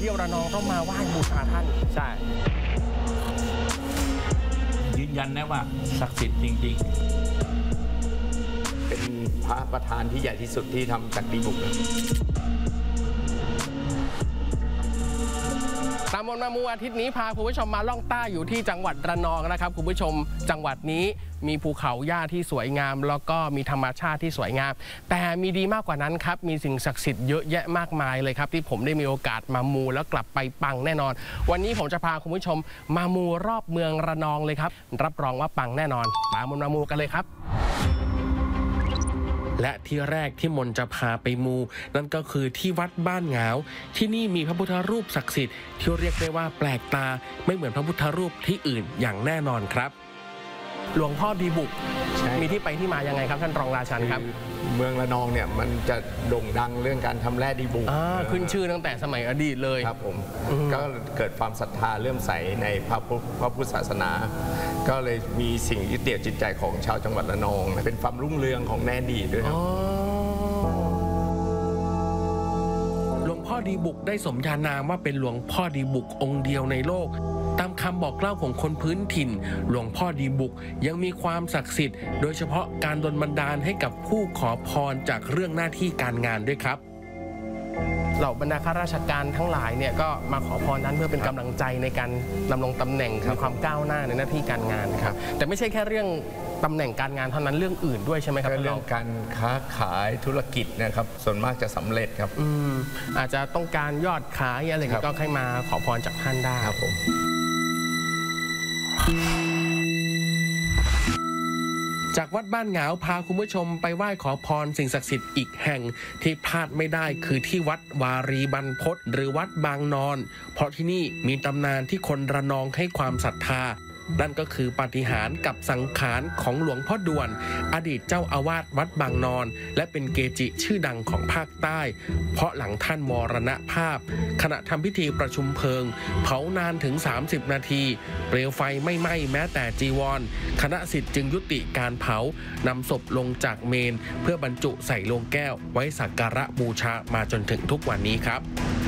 ที่ระนองต้องมาไหว้บูชาท่านใช่ยืนยันนะว่าศักดิ์สิทธิ์จริงๆเป็นพระประธานที่ใหญ่ที่สุดที่ทำจากดีบุกตามมนต์มามูอาทิตย์นี้พาคุณผู้ชมมาล่องใต้อยู่ที่จังหวัดระนองนะครับคุณผู้ชมจังหวัดนี้มีภูเขาหญ้าที่สวยงามแล้วก็มีธรรมชาติที่สวยงามแต่มีดีมากกว่านั้นครับมีสิ่งศักดิ์สิทธิ์เยอะแยะมากมายเลยครับที่ผมได้มีโอกาสมามูแล้วกลับไปปังแน่นอนวันนี้ผมจะพาคุณผู้ชมมามูรอบเมืองระนองเลยครับรับรองว่าปังแน่นอนตามมนต์มามูกันเลยครับและที่แรกที่มนจะพาไปมูนั่นก็คือที่วัดบ้านเหงาที่นี่มีพระพุทธรูปศักดิ์สิทธิ์ที่เรียกได้ว่าแปลกตาไม่เหมือนพระพุทธรูปที่อื่นอย่างแน่นอนครับหลวงพ่อดีบุกมีที่ไปที่มายังไงครับท่านรองราชันครับเมืองระนองเนี่ยมันจะโด่งดังเรื่องการทำแร่ดีบุกขึ้นชื่อตั้งแต่สมัยอดีตเลยครับผมก็เกิดความศรัทธาเลื่อมใสในพระพุทธศาสนาก็เลยมีสิ่งยึดเหนี่ยวจิตใจของชาวจังหวัดระนองเป็นความรุ่งเรืองของแอดีตด้วยครับหลวงพ่อดีบุกได้สมญานามว่าเป็นหลวงพ่อดีบุกองค์เดียวในโลกตามคำบอกเล่าของคนพื้นถิ่นหลวงพ่อดีบุกยังมีความศักดิ์สิทธิ์โดยเฉพาะการดลบันดาลให้กับผู้ขอพรจากเรื่องหน้าที่การงานด้วยครับเหล่าบรรดาข้าราชการทั้งหลายเนี่ยก็มาขอพรนั้นเพื่อเป็นกำลังใจในการดำรงตำแหน่งมีความก้าวหน้าในหน้าที่การงานครับแต่ไม่ใช่แค่เรื่องตำแหน่งการงานเท่านั้นเรื่องอื่นด้วยใช่ไหมครับเรื่องการค้าขายธุรกิจนะครับส่วนมากจะสำเร็จครับอาจจะต้องการยอดขายอะไรก็ให้มาขอพรจากท่านได้ครับผมจากวัดบ้านเหงาพาคุณผู้ชมไปไหว้ขอพรสิ่งศักดิ์สิทธิ์อีกแห่งที่พลาดไม่ได้คือที่วัดวารีบรรพตหรือวัดบางนอนเพราะที่นี่มีตำนานที่คนระนองให้ความศรัทธานั่นก็คือปาฏิหาริย์กับสังขารของหลวงพ่อด่วนอดีตเจ้าอาวาสวัดบางนอนและเป็นเกจิชื่อดังของภาคใต้เพราะหลังท่านมรณภาพขณะทำพิธีประชุมเพลิงเผานานถึง30นาทีเปลวไฟไม่ไหม้แม้แต่จีวรคณะศิษย์จึงยุติการเผานำศพลงจากเมนเพื่อบรรจุใส่โลงแก้วไว้สักการะบูชามาจนถึงทุกวันนี้ครับ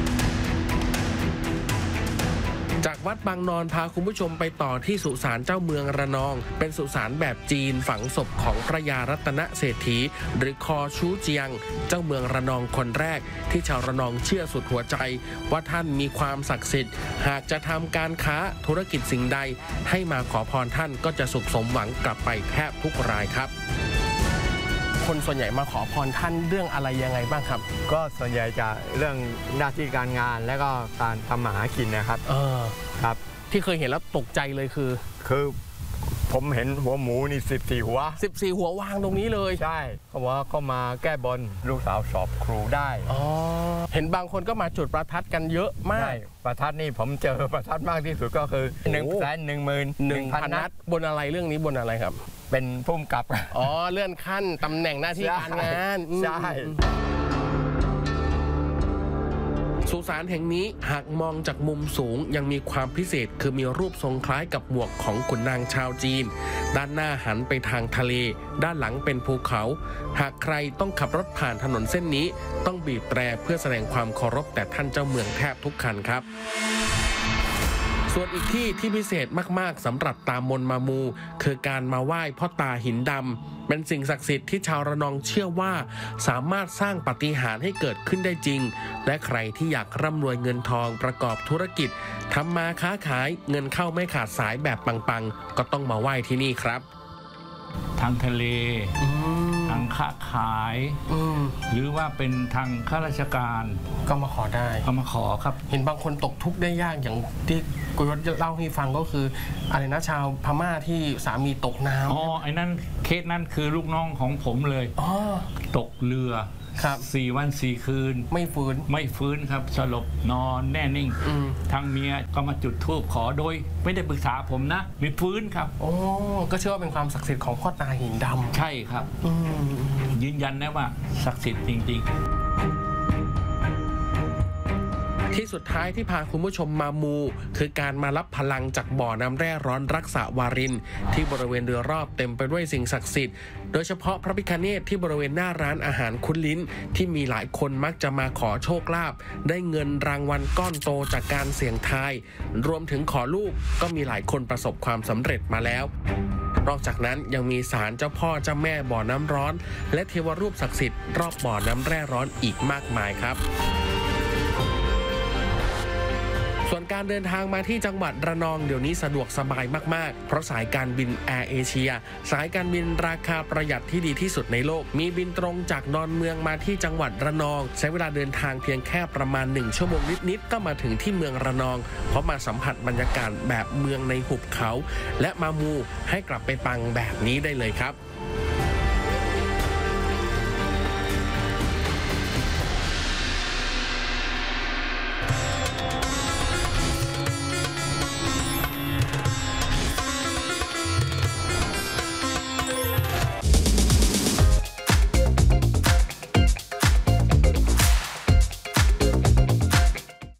จากวัดบางนอนพาคุณผู้ชมไปต่อที่สุสานเจ้าเมืองระนองเป็นสุสานแบบจีนฝังศพของพระยารัตนเศรษฐีหรือคอชูเจียงเจ้าเมืองระนองคนแรกที่ชาวระนองเชื่อสุดหัวใจว่าท่านมีความศักดิ์สิทธิ์หากจะทำการค้าธุรกิจสิ่งใดให้มาขอพรท่านก็จะสุขสมหวังกลับไปแทบทุกรายครับคนส่วนใหญ่มาขอพรท่านเรื่องอะไรยังไงบ้างครับก็ส่วนใหญ่จะเรื่องหน้าที่การงานและก็การทำมาหากินนะครับครับที่เคยเห็นแล้วตกใจเลยคือผมเห็นหัวหมูนี่14 หัว 14 หัววางตรงนี้เลยใช่เขาบอกว่าเขามาแก้บนลูกสาวสอบครูได้เห็นบางคนก็มาจุดประทัดกันเยอะมากประทัดนี่ผมเจอประทัดมากที่สุดก็คือ111,000 นัดบนอะไรเรื่องนี้บนอะไรครับเป็นผู้กำกับเลื่อนขั้นตำแหน่งหน้าที่การงานใช่สุสานแห่งนี้หากมองจากมุมสูงยังมีความพิเศษคือมีรูปทรงคล้ายกับหมวกของขุนนางชาวจีนด้านหน้าหันไปทางทะเลด้านหลังเป็นภูเขาหากใครต้องขับรถผ่านถนนเส้นนี้ต้องบีบแตรเพื่อแสดงความเคารพแต่ท่านเจ้าเมืองแทบทุกคันครับส่วนอีกที่พิเศษมากๆสำหรับตามมนต์มามูคือการมาไหว้พ่อตาหินดำเป็นสิ่งศักดิ์สิทธิ์ที่ชาวระนองเชื่อว่าสามารถสร้างปาฏิหาริย์ให้เกิดขึ้นได้จริงและใครที่อยากร่ำรวยเงินทองประกอบธุรกิจทำมาค้าขายเงินเข้าไม่ขาดสายแบบปังๆก็ต้องมาไหว้ที่นี่ครับทางทะเลทางค้าขายหรือว่าเป็นทางข้าราชการก็มาขอได้ก็มาขอครับเห็นบางคนตกทุกข์ได้ยากอย่างที่กุยศเล่าให้ฟังก็คืออะไรนะชาวพม่าที่สามีตกน้ำไอ้นั่นเคสนั้นคือลูกน้องของผมเลยตกเรือ4 วัน 4 คืนไม่ฟื้นครับสลบนอนแน่นิ่งทางเมียก็มาจุดธูปขอโดยไม่ได้ปรึกษาผมนะมีฟื้นครับก็เชื่อว่าเป็นความศักดิ์สิทธิ์ของพ่อตาหินดำใช่ครับยืนยันนะว่าศักดิ์สิทธิ์จริงๆที่สุดท้ายที่พาคุณผู้ชมมามูคือการมารับพลังจากบ่อน้ำแร่ร้อนรักษาวารินที่บริเวณโดยรอบเต็มไปด้วยสิ่งศักดิ์สิทธิ์โดยเฉพาะพระพิฆเนศที่บริเวณหน้าร้านอาหารคุ้นลิ้นที่มีหลายคนมักจะมาขอโชคลาภได้เงินรางวัลก้อนโตจากการเสี่ยงทายรวมถึงขอลูกก็มีหลายคนประสบความสำเร็จมาแล้วนอกจากนั้นยังมีศาลเจ้าพ่อเจ้าแม่บ่อน้ำร้อนและเทวรูปศักดิ์สิทธิ์รอบบ่อน้ำแร่ร้อนอีกมากมายครับส่วนการเดินทางมาที่จังหวัดระนองเดี๋ยวนี้สะดวกสบายมากๆเพราะสายการบินแอร์เอเชียสายการบินราคาประหยัดที่ดีที่สุดในโลกมีบินตรงจากดอนเมืองมาที่จังหวัดระนองใช้เวลาเดินทางเพียงแค่ประมาณ1 ชั่วโมงนิดๆก็มาถึงที่เมืองระนองเพราะมาสัมผัสบรรยากาศแบบเมืองในหุบเขาและมามูให้กลับไปปังแบบนี้ได้เลยครับ